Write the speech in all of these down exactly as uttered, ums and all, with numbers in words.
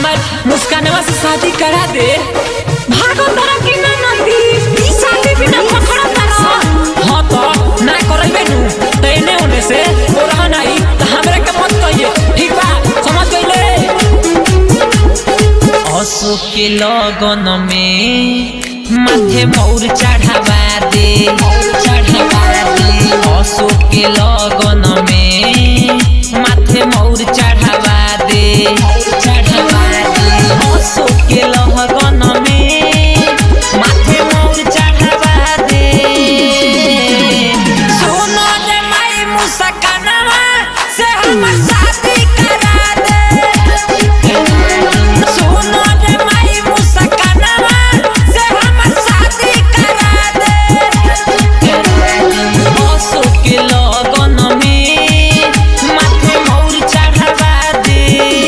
हमार मुस्कानवा से शादी करा दे। भागो तोरा की ना नदी ई शादी बिना पकड़ा तारा। हां तो ना करबे नु तैने होने से ओरा नहीं त हमरा के मत कहिए ठीक बा समझ गइले। अशोक के लगन में माथे मोर चढ़ावा दे चढ़ावा दे। अशोक के लगन में माथे मोर चढ़ावा दे चढ़ावा दे। अशोक के लगन में माथे मोर चढ़ावा दे। सुनो रे माई मुस्कानवा से हमर शादी करा दे। सुनो रे माई मुस्कानवा से हमर शादी करा दे। अशोक के लगन में माथे मोर चढ़ावा दे।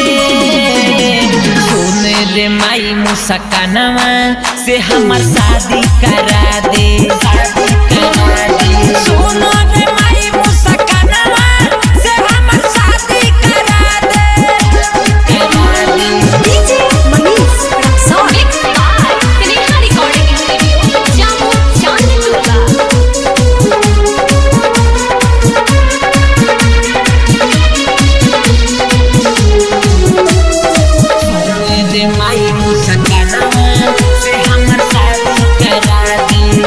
सुन रे माई मुस्कानवा से हमर शादी करा दे शादी करा दे। सुनो रे माई मुस्कानवा से हमर शादी करा दे करा दे। DJ Manish Raxaul mix by Sneha recording studio Jamo Chandpura. रे माई मुस्कानवा से हमर शादी करा दे।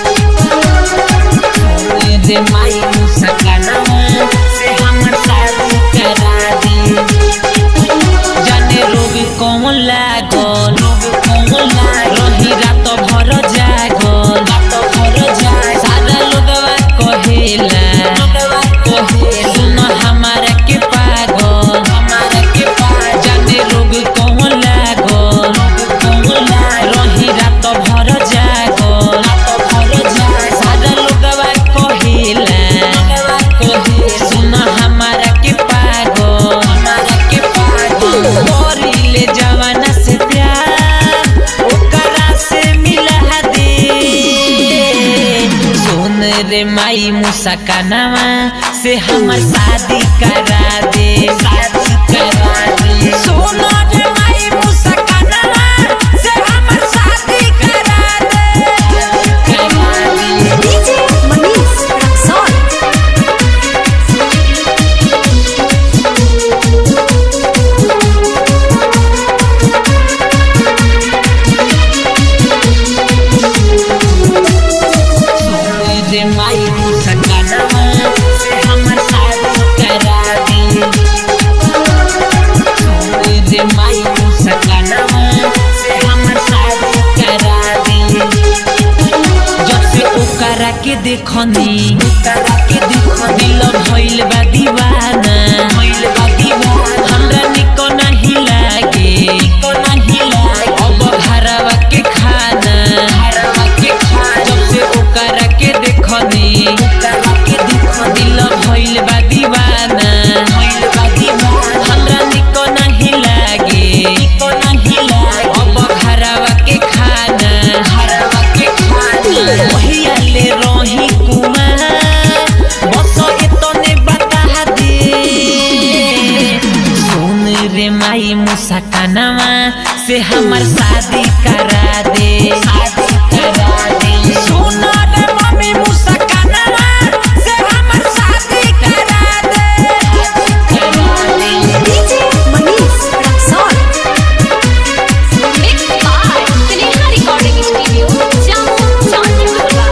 रे माई मुस्कानवा से हमर शादी करा दे। जाने रोग कौन लागल रोग कौन लागल रही रात भर जागल रात भर जागल। सारा लोगवा कहेला लोगवा कहेला सुन हमारा के पागल हमारा के पागल। जाने रोग कौन लागल रोग कौन लागल रही रात भर जागल रात भर जागल। सारा लोगवा कहेला लोगवा कहेला सुन हमारा के पागल हमारा के पागल। करिले जवाना से प्यार ओकरा से मिला दे। सुन रे माई मुस्कानवा से हमर शादी करा दे शादी करा दे। सुन रे माई मुस्कानवा से हमर शादी करा दे करा दे। डीजे मनीष रक्सौल रे माई मुस्कानवा से हमर शादी करा दे। रे माई मुस्कानवा से हमर शादी करा दे। जब से ओकरा के देखनी ओकरा के देखनी दिल भइल बा दीवाना भइल बा दीवाना। हमरा निको नहीं लागे निको नहीं लागे अब घरवा के खाना घरवा के खाना। जब से ओकरा के देखनी ओकरा के देखनी दिल भइल बा दीवाना भइल बा दीवाना। हमरा निको नहीं लागे निको नहीं लागे अब घरवा के खाना घरवा के खाना। वहिया ले रही कुमार बस एतने बता दे। सुन रे माई मुस्कानवा से हमर शादी करा दे शादी करा दे। सुन रे मम्मी मुस्कानवा से हमर शादी करा दे करा दे। DJ Manish Raxaul mix by Sneha recording studio Jamo Chandpura.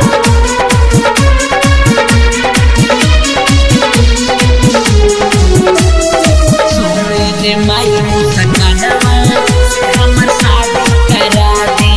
रे माई मुस्कानवा से हमर शादी करा दे।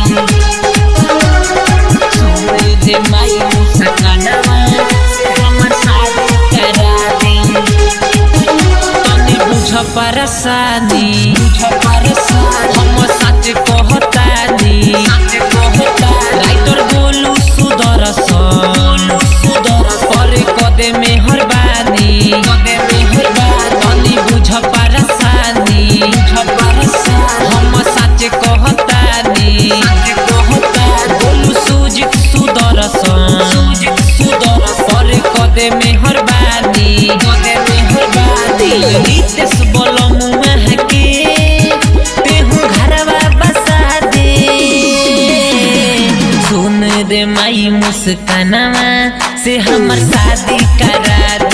रे माई मुस्कानवा से हमर शादी करा दे। तनी बुझ परेशानी बुझ परेशानी हम सच कहतानी सच कहतानी। राइटर गोलू सुदर्शन गोलू सुदर्शन पर कदे मेहरबानी कदे मेहरबानी। तनी बुझ परेशानी बुझ परेशानी हम सच कहतानी सच कहतानी। गोलू सुजित सुदर्शन सुजित सुदर्शन पर कदे मेहरबानी कदे मेहरबानी। रितेश बोलमुआ के तेहु मुस्कानवा से हमर शादी करा दी।